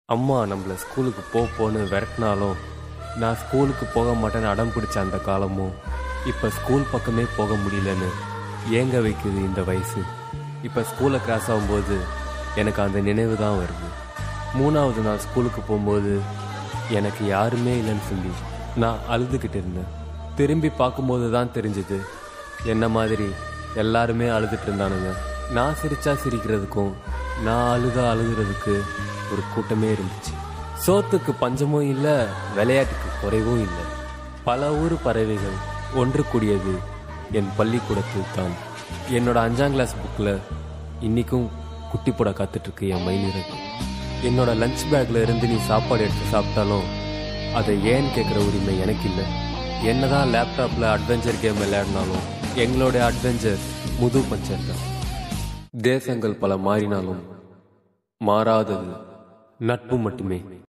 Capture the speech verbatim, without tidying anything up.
அம்மா நம்மளை ஸ்கூலுக்கு போ போன்னு விரட்டினாலும் நான் ஸ்கூலுக்கு போக மாட்டேன்னு அடம் பிடிச்ச அந்த காலமும் இப்போ ஸ்கூல் பக்கமே போக முடியலன்னு ஏங்க வைக்குது இந்த வயசு. இப்போ ஸ்கூலை கிராஸ் ஆகும்போது எனக்கு அந்த நினைவு தான் வருது. மூணாவது நாள் ஸ்கூலுக்கு போகும்போது எனக்கு யாருமே இல்லைன்னு சொல்லி நான் அழுதுகிட்டு இருந்தேன். திரும்பி பார்க்கும்போது தான் தெரிஞ்சுது என்ன மாதிரி எல்லாருமே அழுதுட்டு இருந்தானுங்க. நான் சிரிச்சா சிரிக்கிறதுக்கும் நான் அழுதா அழுகிறதுக்கு ஒரு கூட்டமே இருந்துச்சு. சோத்துக்கு பஞ்சமும் இல்லை, விளையாட்டுக்கு குறைவும் இல்லை. பல ஊர் பறவைகள் ஒன்று கூடியது என் பள்ளிக்கூடத்தில் தான். என்னோட அஞ்சாம் கிளாஸ் புக்கில் இன்னைக்கும் குட்டி போட காத்துட்ருக்கு என் மயிலிறகு. என்னோட லஞ்ச் பேக்கில் இருந்து நீ சாப்பாடு எடுத்து சாப்பிட்டாலும் அதை ஏன்னு கேட்குற உரிமை எனக்கு இல்லை. என்னதான் லேப்டாப்பில் அட்வென்ச்சர் கேம் விளையாடினாலும் எங்களோட அட்வென்ச்சர் முது பஞ்சர் தான். தேசங்கள் பல மாறினாலும் மாறாதது நட்பு மட்டுமே.